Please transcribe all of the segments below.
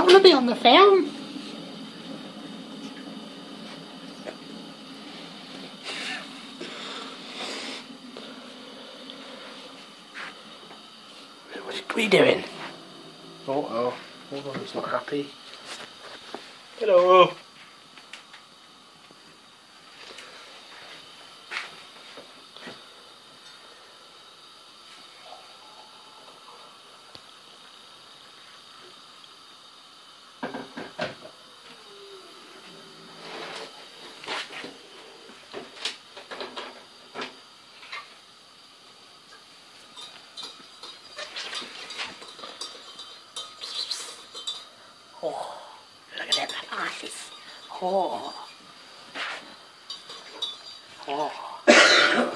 want to be on the film. What are you doing? Oh, hold on, he's not happy. Hello. Oh, look at them eyes. Oh. Oh.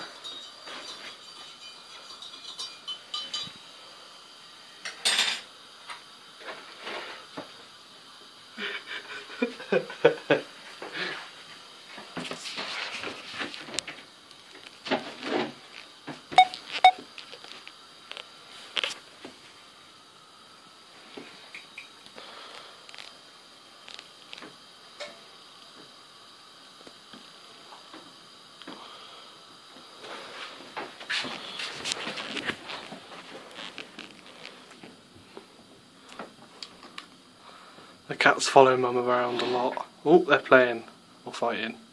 The cats follow Mum around a lot. Oh, they're playing or fighting.